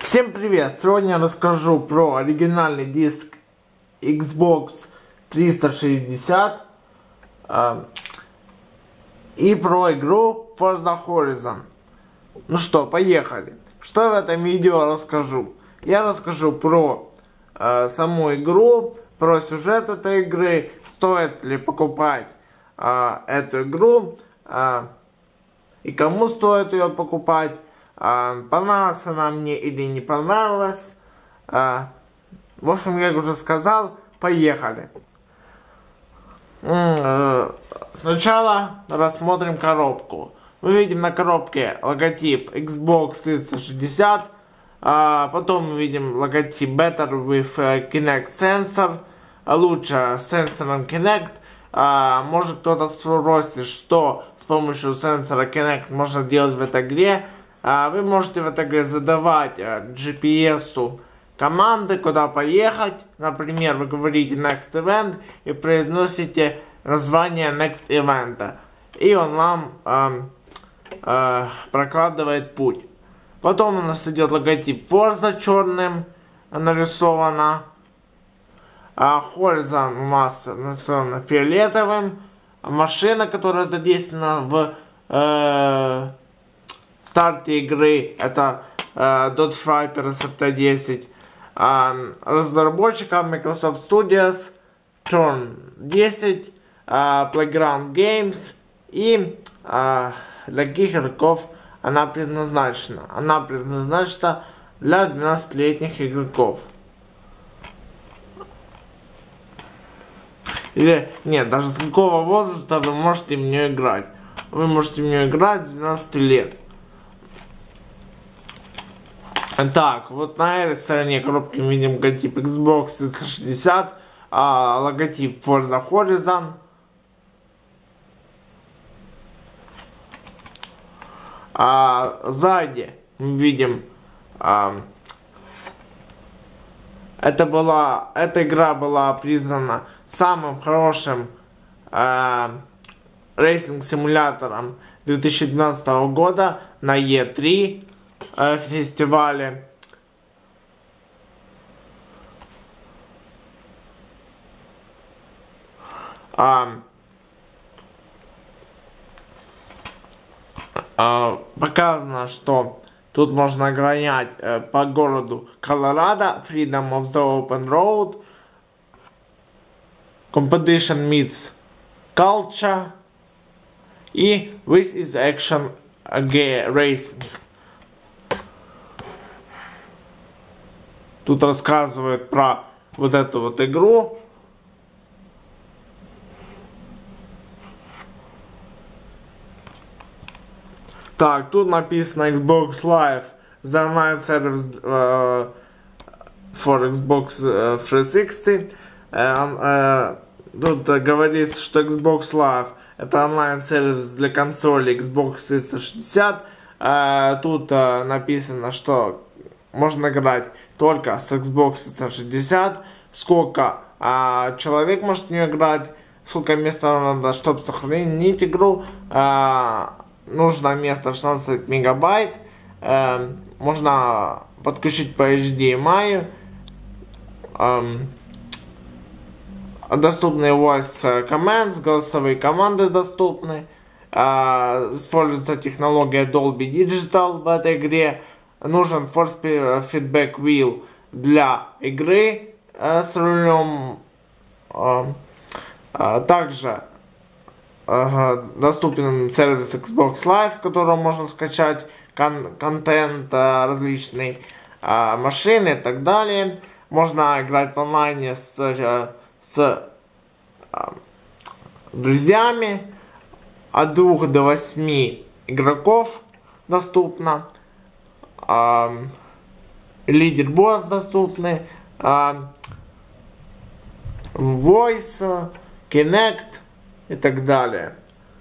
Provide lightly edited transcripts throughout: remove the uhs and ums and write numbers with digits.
Всем привет! Сегодня я расскажу про оригинальный диск Xbox 360 и про игру Forza Horizon. Ну что, поехали! Что я в этом видео расскажу? Я расскажу про саму игру, про сюжет этой игры, стоит ли покупать эту игру и кому стоит ее покупать. Понравилась она мне или не понравилась. В общем, как уже сказал, поехали. Сначала рассмотрим коробку. Мы видим на коробке логотип Xbox 360. Потом мы видим логотип Better with Kinect Sensor. Лучше с сенсором Kinect. Может кто-то спросит, что с помощью сенсора Kinect можно делать в этой игре. Вы можете в этой игре задавать GPS команды, куда поехать. Например, вы говорите Next Event и произносите название Next Event. И он вам прокладывает путь. Потом у нас идет логотип Forza черным нарисовано. Horizon у нас нарисовано фиолетовым. Машина, которая задействована в старте игры, это Dodge Viper SRT-10. Разработчиком Microsoft Studios, Turn 10, Playground Games. И для каких игроков она предназначена? Она предназначена для 12-летних игроков. Или нет, даже с какого возраста вы можете в нее играть? Вы можете в нее играть с 12 лет. Так, вот на этой стороне коробки мы видим логотип Xbox 360, логотип Forza Horizon. Сзади мы видим, эта игра была признана самым хорошим рейсинг-симулятором 2012 года на E3 фестивале. Показано, что тут можно гонять по городу Колорадо, Freedom of the Open Road, Competition meets Culture и This is Action Racing. Тут рассказывают про вот эту вот игру. Так, тут написано Xbox Live, the online service for Xbox 360. Тут говорится, что Xbox Live это онлайн-сервис для консоли Xbox 360. Тут написано, что можно играть только с Xbox 360. Сколько человек может в нее играть, сколько места надо, чтобы сохранить игру. Нужно место 16 мегабайт. Можно подключить по HDMI. Доступны voice commands, голосовые команды доступны. Используется технология Dolby Digital в этой игре. Нужен Force Feedback Wheel для игры с рулем. Также доступен сервис Xbox Live, с которого можно скачать контент различный, машины и так далее. Можно играть в онлайне с друзьями. От 2 до 8 игроков доступно. Лидерборд доступны. Voice, Kinect и так далее.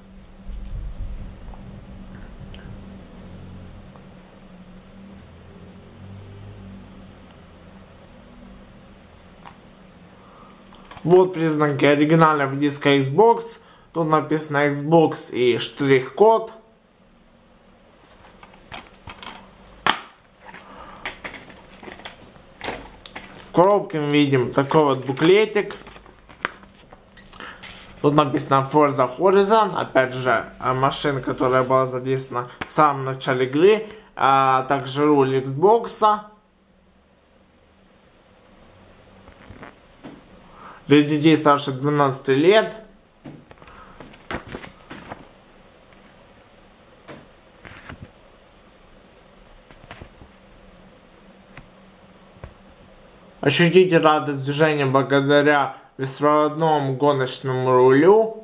Вот признаки оригинального диска Xbox. Тут написано Xbox и штрих-код. коробке мы видим такой вот буклетик. Тут написано Forza Horizon, опять же, машина, которая была задействована в самом начале игры, а также руль Xbox. Для людей старше 12 лет. Ощутите радость движения благодаря беспроводному гоночному рулю.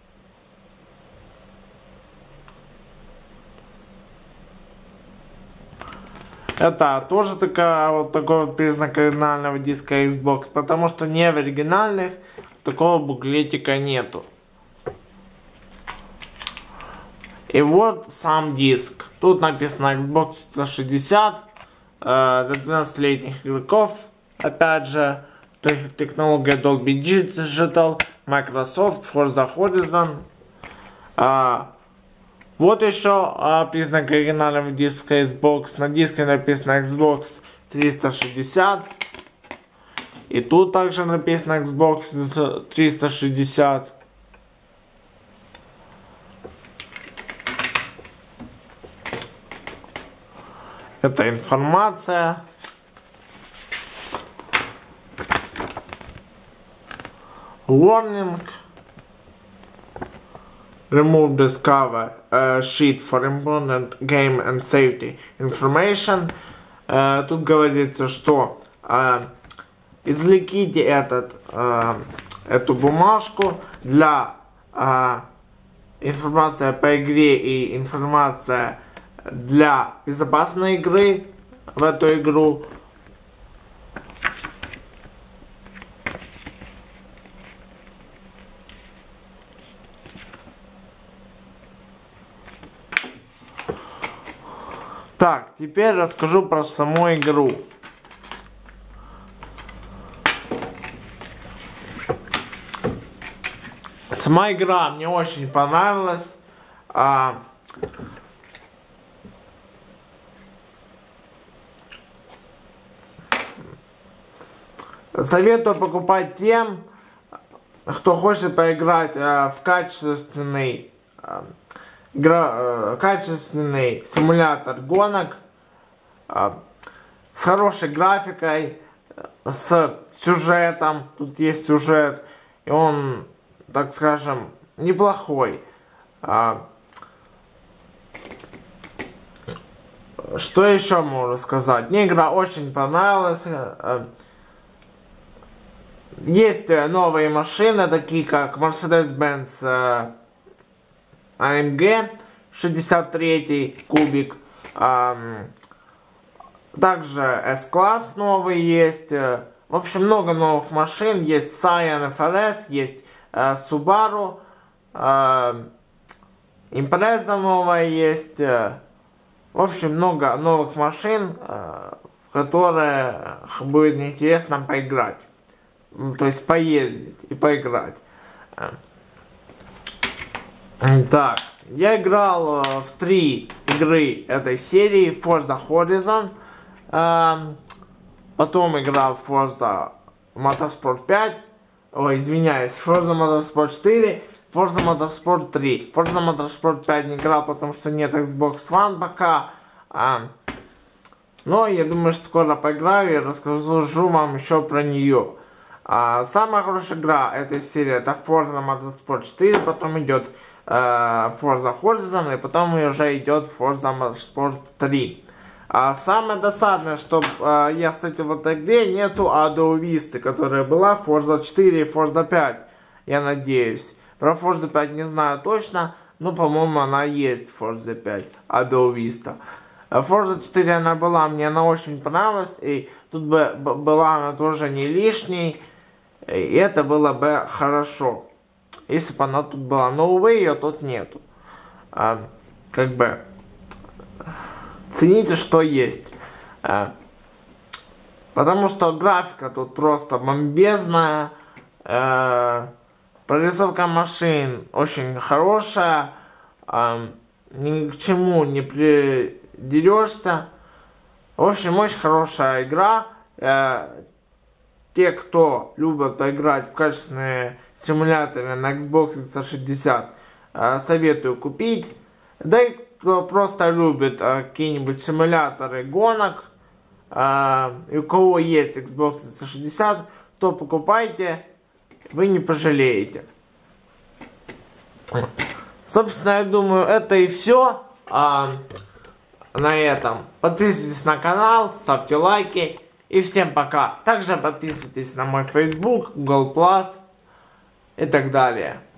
Это тоже такой вот признак оригинального диска Xbox, потому что не в оригинальных такого буклетика нету. И вот сам диск. Тут написано Xbox 360 для 12-летних игроков. Опять же, технология Dolby Digital, Microsoft, Forza Horizon. Вот еще признак оригинального диска Xbox. На диске написано Xbox 360. И тут также написано Xbox 360. Это информация. Warning. Remove this cover sheet for important game and safety information. Тут говорится, что извлеките эту бумажку для информации по игре и информация для безопасной игры в эту игру. Так, теперь расскажу про саму игру. Сама игра мне очень понравилась. Советую покупать тем, кто хочет поиграть в качественный симулятор гонок с хорошей графикой, с сюжетом. Тут есть сюжет, и он, так скажем, неплохой. Что еще можно сказать? Мне игра очень понравилась. Есть новые машины, такие как Mercedes-Benz AMG 63 кубик. Также S-класс новый есть. В общем, много новых машин. Есть Scion FRS, есть Subaru. Impreza новая есть. В общем, много новых машин, в которые будет интересно поиграть. То есть поездить и поиграть. Так, я играл в 3 игры этой серии. Forza Horizon. Потом играл в Forza Motorsport 5. Ой, извиняюсь, Forza Motorsport 4. Forza Motorsport 3. Forza Motorsport 5 не играл, потому что нет Xbox One пока. Но я думаю, что скоро поиграю и расскажу вам еще про нее. Самая хорошая игра этой серии это Forza Motorsport 4, потом идет Forza Horizon, и потом уже идет Forza Motorsport 3. Самое досадное, что я встретил в этой игре, нету Audio Vista, которая была в Forza 4 и Forza 5, я надеюсь. Про Forza 5 не знаю точно, но по-моему она есть в Forza 5, Audio Vista. Forza 4 она была, мне она очень понравилась, и тут была она тоже не лишней, и это было бы хорошо, если бы она тут была. Но увы, ее тут нету. Как бы цените, что есть. Потому что графика тут просто бомбезная. Прорисовка машин очень хорошая. Ни к чему не придерешься. В общем, очень хорошая игра. те, кто любит поиграть в качественные симуляторы на Xbox 360, советую купить. Да и кто просто любит какие-нибудь симуляторы гонок, и у кого есть Xbox 360, то покупайте, вы не пожалеете. Собственно, я думаю, это и все на этом. Подписывайтесь на канал, ставьте лайки и всем пока. Также подписывайтесь на мой Facebook, Google+, и так далее.